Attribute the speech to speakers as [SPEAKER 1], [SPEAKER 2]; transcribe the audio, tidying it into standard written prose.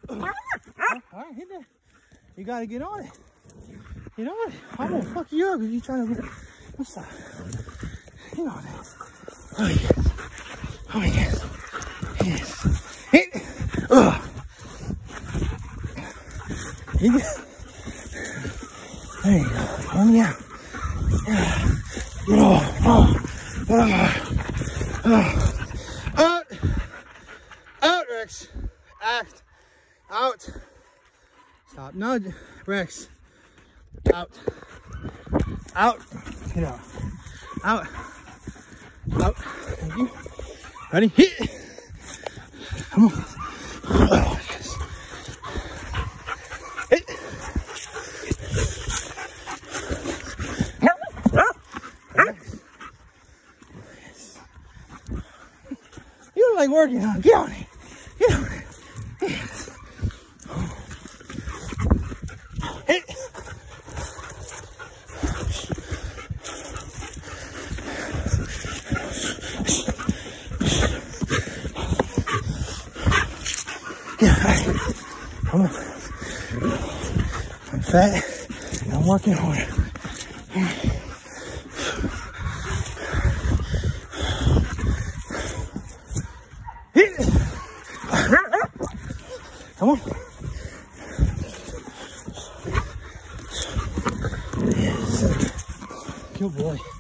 [SPEAKER 1] All right, hit that. You gotta get on it. Get on it. I'm gonna fuck you up if you try to. What's that? Get on it. Oh yes. Oh yes. Yes. Hit. Ugh. Hit it. There you go. Hold me out. Out. Out, Rex. Act. Out. Stop. No, Rex. Out. Out. Get out. Out. Out. Thank you. Ready? Hit. Come on. Oh, yes. Hit. Yes. You don't like working on. Get on it. Get on it. Yes. Hit. Yeah, come on. I'm fat and I'm working hard. Hit it. Come on. Yes. Good boy.